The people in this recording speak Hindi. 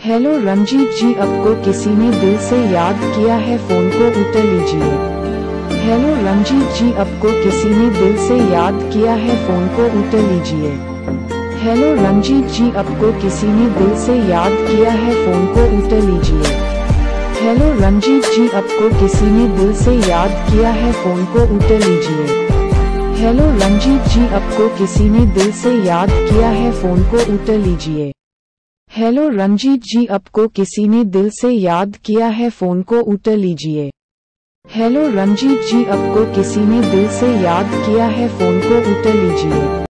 हेलो रंजीत जी, आपको किसी ने दिल से याद किया है, फोन को उठा लीजिए। हेलो रंजीत जी, आपको किसी ने दिल से याद किया है, फोन को उठा लीजिए। हेलो रंजीत जी, आपको किसी ने दिल से याद किया है, फोन को उठा लीजिए। हेलो रंजीत जी, आपको किसी ने दिल से याद किया है, फोन को उठा लीजिए। हेलो रंजीत जी, आपको किसी ने दिल से याद किया है, फोन को उठा लीजिए। हेलो रंजीत जी, आपको किसी ने दिल से याद किया है, फोन को उठा लीजिए। हेलो रंजीत जी, आपको किसी ने दिल से याद किया है, फोन को उठा लीजिए।